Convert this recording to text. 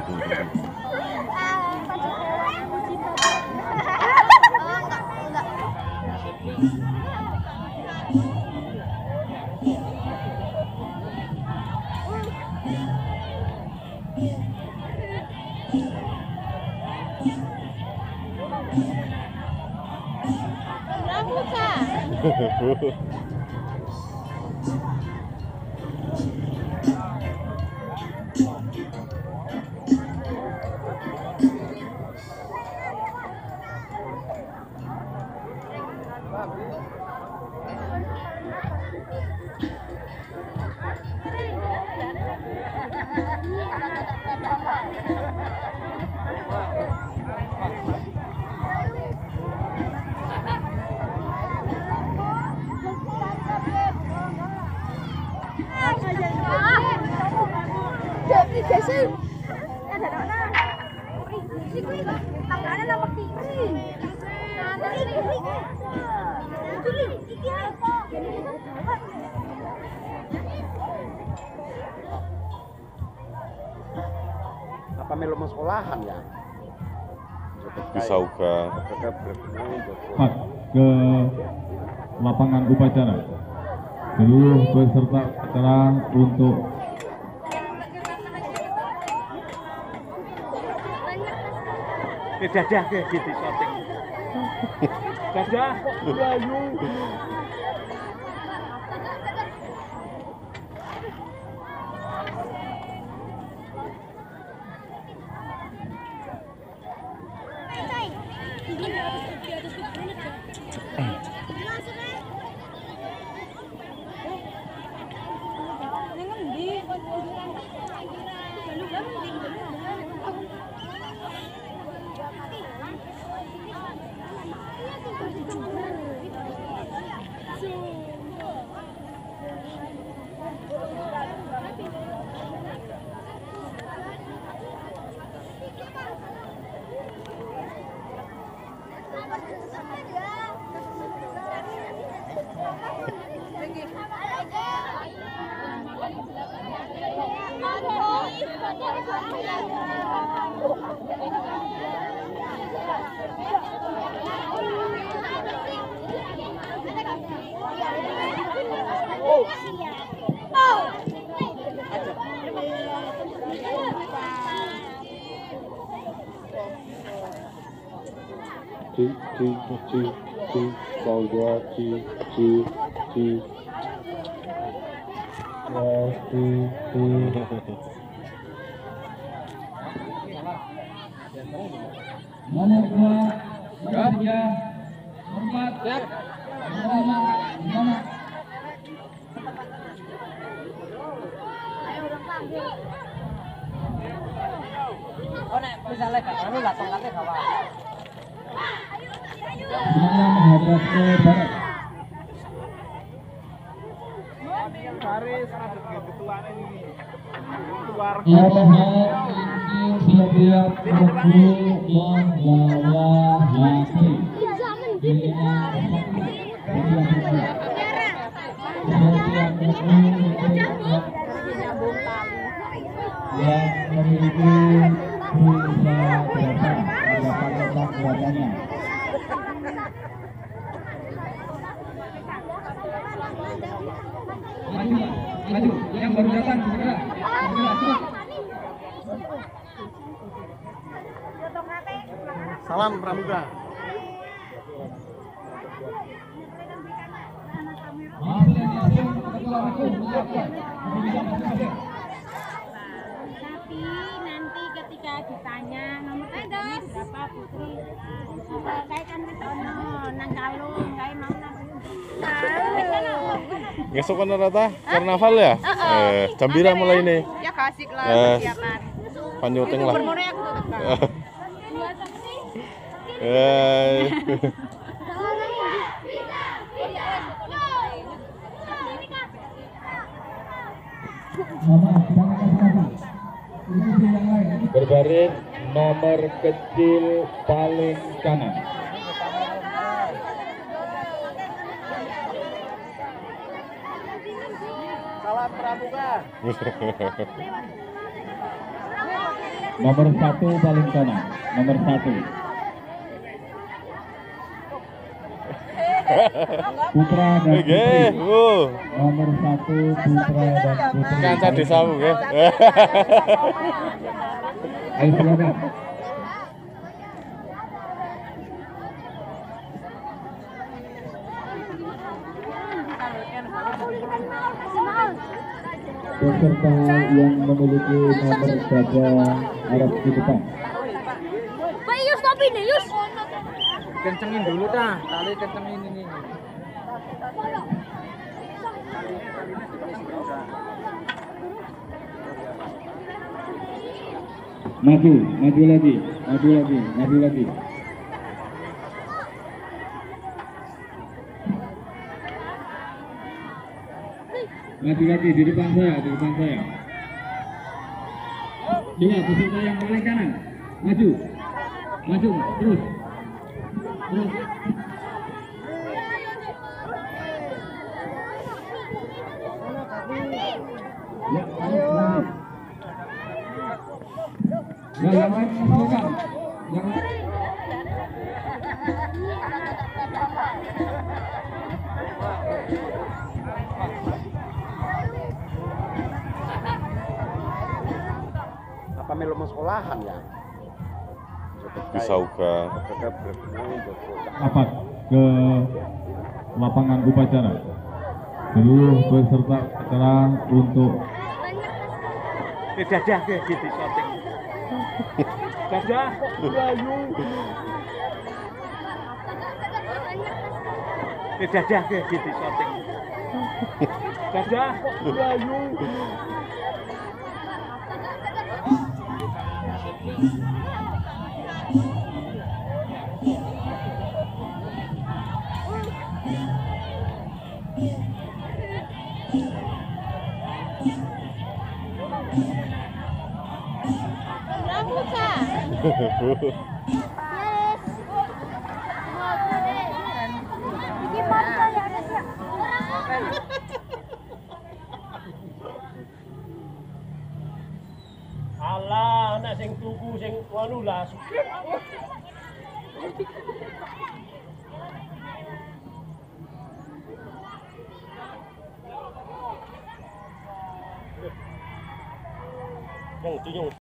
Apa melu sekolahan ya? Bisa uga. Ke lapangan upacara. Seluruh peserta acara untuk dadah kayak gitu syuting. Dadah, Bayu. nomor 2, nomor 3, nomor 4, Oh nek misalnya gak anu lah tongkatnya gak apa. semuanya menghadap ke barat. Garis ada ketuaan ini. Keluar. Siap-siap guru membawa yaki. Yang memiliki bisa berapa letak buatannya. Maju, yang baru datang segera. Salam Pramuka. Tapi nanti ketika ditanya nomor telepon berapa Putri, kayak kan nang kalung, kayak mau nang Besok kan rata karnaval ya? Jam berapa mulai ini? ya kasih lah persiapan. Panyuting lah. Bermurah aku tuh. Berbaris nomor kecil paling kanan. Salam Pramuka. Nomor 1 paling kanan. Nomor 1. Putra dan Oke, Putri. wow. Nomor 1 Putra dan Putri. Kancah desamu, nggih. Ayo silakan. Peserta yang memiliki nomor gajah harap di depan. Pak Yus, stop ini, Yus. Kencengin dulu dah, tali kencengin ini. Maju lagi. Maju lagi di depan saya. Coba peserta yang paling kanan, maju, terus. Ya, lagi. Ya, yang lain silakan. Yang lain. Apa melu mau sekolahan ya? Bisa uga. Rapat ke lapangan upacara. Seluruh peserta acara untuk Dadah gitu syuting. Dadah, ayu. Dadah gitu syuting. Dadah, ayu. Pramuka. Yes. Iki foto ya ada ya. Alah, anak sing tuku sing anu lah. Yang